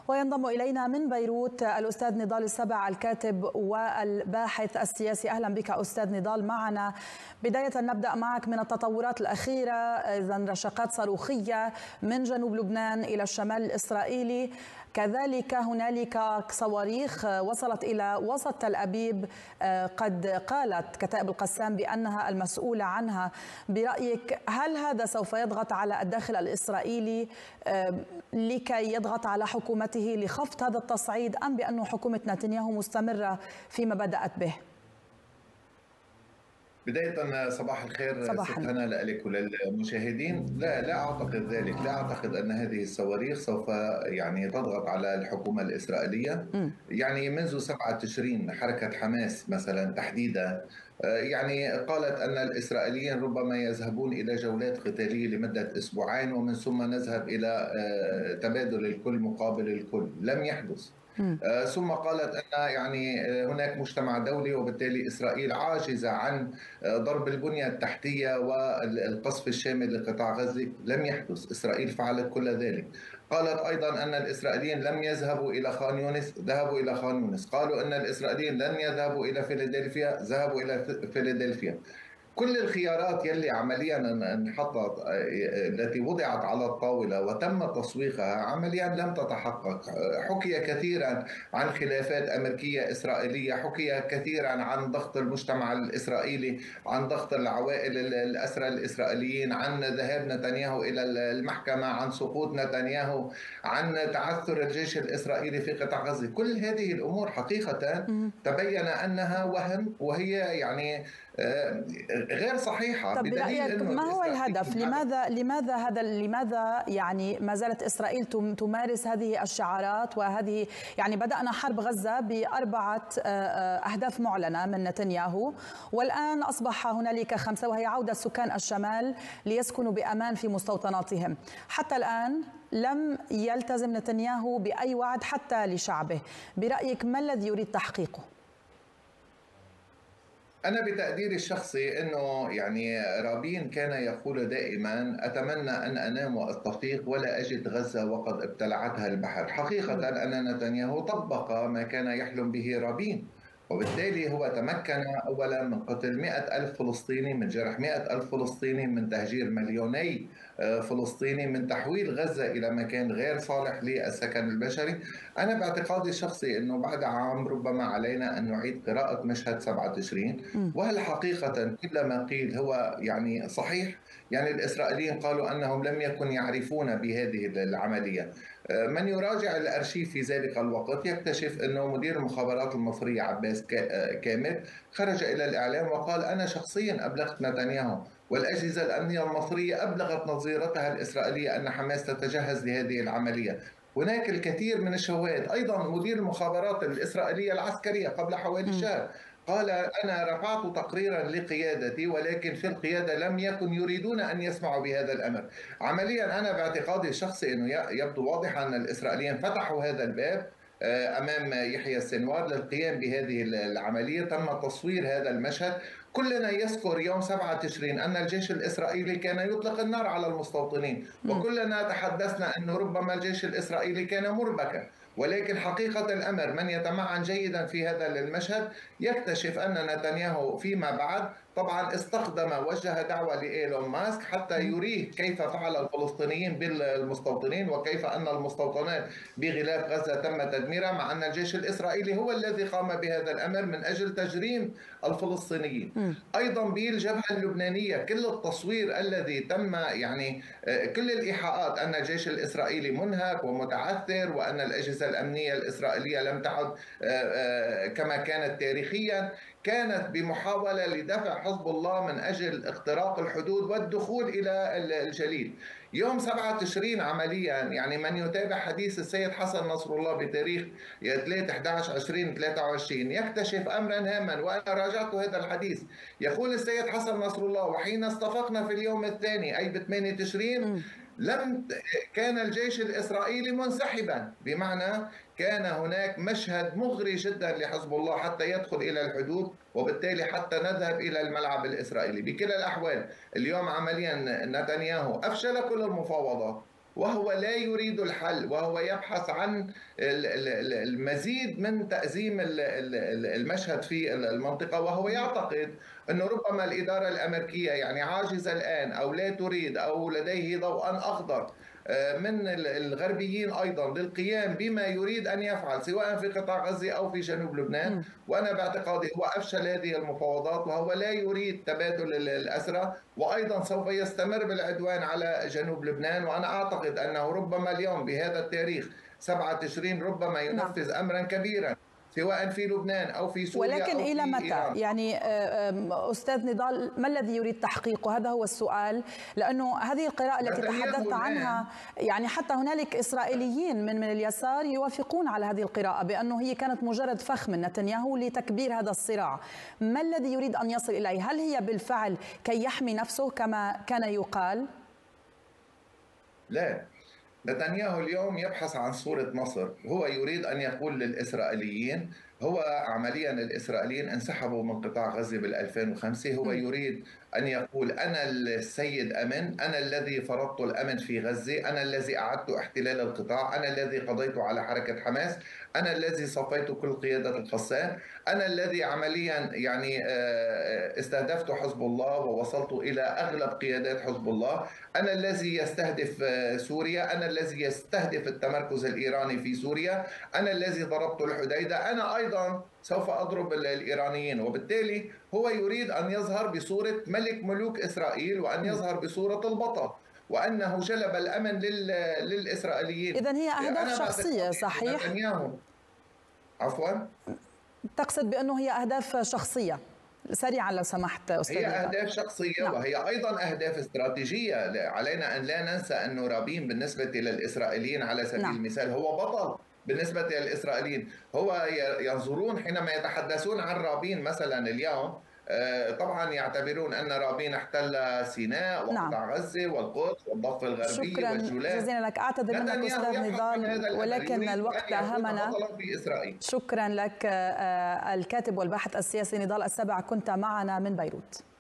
وينضم إلينا من بيروت الأستاذ نضال السبع الكاتب والباحث السياسي. أهلا بك أستاذ نضال معنا. بداية نبدأ معك من التطورات الأخيرة، إذن رشقات صاروخية من جنوب لبنان إلى الشمال الإسرائيلي، كذلك هنالك صواريخ وصلت إلى وسط تل أبيب قد قالت كتائب القسام بأنها المسؤولة عنها. برأيك هل هذا سوف يضغط على الداخل الإسرائيلي لكي يضغط على حكومته لخفض هذا التصعيد، أم بأن حكومة نتنياهو مستمرة فيما بدأت به؟ بداية صباح الخير ست هنا لك وللمشاهدين. لا أعتقد ذلك. لا أعتقد أن هذه الصواريخ سوف تضغط على الحكومة الإسرائيلية. منذ 7 تشرين حركة حماس مثلا تحديدا قالت أن الإسرائيليين ربما يذهبون إلى جولات قتالية لمدة أسبوعين ومن ثم نذهب إلى تبادل الكل مقابل الكل. لم يحدث. ثم قالت أن هناك مجتمع دولي وبالتالي إسرائيل عاجزة عن ضرب البنية التحتية والقصف الشامل لقطاع غزة. لم يحدث. إسرائيل فعلت كل ذلك. قالت أيضا أن الإسرائيليين لم يذهبوا إلى خان يونس، ذهبوا إلى خان يونس. قالوا أن الإسرائيليين لن يذهبوا إلى فيلادلفيا، ذهبوا إلى فيلادلفيا. كل الخيارات يلي عمليا انحطت التي وضعت على الطاولة وتم تسويقها عمليا لم تتحقق. حكي كثيرا عن خلافات أمريكية إسرائيلية، حكي كثيرا عن ضغط المجتمع الإسرائيلي، عن ضغط العوائل الأسرى الإسرائيليين، عن ذهاب نتنياهو إلى المحكمة، عن سقوط نتنياهو، عن تعثر الجيش الإسرائيلي في قطاع غزة. كل هذه الأمور حقيقة تبين أنها وهم، وهي غير صحيحة. طب برأيك ما هو الهدف؟ لماذا ما زالت إسرائيل تمارس هذه الشعارات وهذه بدأنا حرب غزة ب4 أهداف معلنة من نتنياهو، والآن أصبح هنالك 5 وهي عودة سكان الشمال ليسكنوا بأمان في مستوطناتهم. حتى الآن لم يلتزم نتنياهو بأي وعد حتى لشعبه. برأيك ما الذي يريد تحقيقه؟ أنا بتقديري الشخصي أنه رابين كان يقول دائما: أتمنى أن أنام وأستفيق ولا أجد غزة وقد ابتلعتها البحر. حقيقة أن نتنياهو طبق ما كان يحلم به رابين، وبالتالي هو تمكن أولا من قتل 100,000 فلسطيني، من جرح 100,000 فلسطيني، من تهجير 2,000,000 فلسطيني، من تحويل غزة إلى مكان غير صالح للسكن البشري. أنا باعتقادي الشخصي أنه بعد عام ربما علينا أن نعيد قراءة مشهد 7 تشرين. وهل حقيقة كل ما قيل هو صحيح؟ الإسرائيليين قالوا أنهم لم يكن يعرفون بهذه العملية. من يراجع الأرشيف في ذلك الوقت يكتشف أنه مدير المخابرات المصرية عباس كامل خرج إلى الإعلام وقال: أنا شخصيا أبلغت نتنياهو والأجهزة الأمنية المصرية أبلغت نظيرتها الإسرائيلية أن حماس تتجهز لهذه العملية. هناك الكثير من الشواهد. أيضا مدير المخابرات الإسرائيلية العسكرية قبل حوالي شهر قال: أنا رفعت تقريرا لقيادتي ولكن في القيادة لم يكن يريدون أن يسمعوا بهذا الأمر. عمليا أنا باعتقادي الشخصي أنه يبدو واضحا أن الإسرائيليين فتحوا هذا الباب أمام يحيى السنوار للقيام بهذه العملية. تم تصوير هذا المشهد. كلنا يذكر يوم 7 تشرين أن الجيش الإسرائيلي كان يطلق النار على المستوطنين، وكلنا تحدثنا أنه ربما الجيش الإسرائيلي كان مربكا. ولكن حقيقة الأمر من يتمعن جيدا في هذا المشهد يكتشف أن نتنياهو فيما بعد طبعا وجه دعوة لإيلون ماسك حتى يريه كيف فعل الفلسطينيين بالمستوطنين وكيف أن المستوطنات بغلاف غزة تم تدميرها، مع أن الجيش الإسرائيلي هو الذي قام بهذا الأمر من أجل تجريم الفلسطينيين. أيضا بالجبهة اللبنانية كل التصوير الذي تم كل الإيحاءات أن الجيش الإسرائيلي منهك ومتعثر وأن الأجهزة الأمنية الإسرائيلية لم تعد كما كانت تاريخيا، كانت بمحاولة لدفع حزب الله من أجل اختراق الحدود والدخول إلى الجليل. يوم 7 تشرين عمليا من يتابع حديث السيد حسن نصر الله بتاريخ 3/11/2023 يكتشف أمرا هاما، وأنا راجعت هذا الحديث. يقول السيد حسن نصر الله: وحين استفقنا في اليوم الثاني أي ب8 تشرين كان الجيش الإسرائيلي منسحبا، بمعنى كان هناك مشهد مغري جدا لحزب الله حتى يدخل إلى الحدود وبالتالي حتى نذهب إلى الملعب الإسرائيلي. بكلا الأحوال اليوم عمليا نتنياهو أفشل كل المفاوضات وهو لا يريد الحل، وهو يبحث عن المزيد من تأزيم المشهد في المنطقة، وهو يعتقد أنه ربما الإدارة الأمريكية يعني عاجزة الآن أو لا تريد أو لديه ضوء أخضر من الغربيين أيضا للقيام بما يريد أن يفعل سواء في قطاع غزة أو في جنوب لبنان. وأنا باعتقادي هو أفشل هذه المفاوضات، وهو لا يريد تبادل الأسرى، وأيضا سوف يستمر بالعدوان على جنوب لبنان. وأنا أعتقد أنه ربما اليوم بهذا التاريخ 7 تشرين ربما ينفذ أمرا كبيرا سواء في لبنان أو في سوريا ولكن أو إلى في متى؟ إيران. يعني أستاذ نضال، ما الذي يريد تحقيقه؟ هذا هو السؤال، لأنه هذه القراءة التي تحدثت عنها يعني حتى هنالك إسرائيليين من اليسار يوافقون على هذه القراءة بأنه هي كانت مجرد فخ من نتنياهو لتكبير هذا الصراع. ما الذي يريد أن يصل إليه؟ هل هي بالفعل كي يحمي نفسه كما كان يقال؟ لا، نتنياهو اليوم يبحث عن صورة مصر. هو يريد أن يقول للإسرائيليين، هو عمليا الإسرائيليين انسحبوا من قطاع غزة بال2005. هو يريد أن يقول أنا السيد أمن، أنا الذي فرضت الأمن في غزة، أنا الذي أعدت احتلال القطاع، أنا الذي قضيت على حركة حماس، أنا الذي صفيت كل قيادة القسام، أنا الذي عمليا يعني استهدفت حزب الله ووصلت إلى أغلب قيادات حزب الله، أنا الذي يستهدف سوريا، أنا الذي يستهدف التمركز الإيراني في سوريا، أنا الذي ضربت الحديدة، أنا أيضا سوف أضرب الإيرانيين. وبالتالي هو يريد أن يظهر بصورة ملك ملوك إسرائيل، وأن يظهر بصورة البطل، وأنه جلب الأمن للإسرائيليين. إذن هي أهداف شخصية، صحيح؟ نتنياهو، عفوا، تقصد بأنه هي أهداف شخصية؟ سريعا لو سمحت أستاذ. هي أهداف شخصية. نعم. وهي أيضا أهداف استراتيجية. علينا أن لا ننسى أن رابين بالنسبة للإسرائيليين على سبيل المثال هو بطل بالنسبة للإسرائيليين. هو ينظرون حينما يتحدثون عن رابين مثلا اليوم، طبعا يعتبرون أن رابين احتل سيناء وقطاع غزة والقدس والضفة الغربية والجولان. شكرا جزيلا لك. أعتذر منك أستاذ نضال ولكن الوقت أهمنا. شكرا لك الكاتب والباحث السياسي نضال السبع، كنت معنا من بيروت.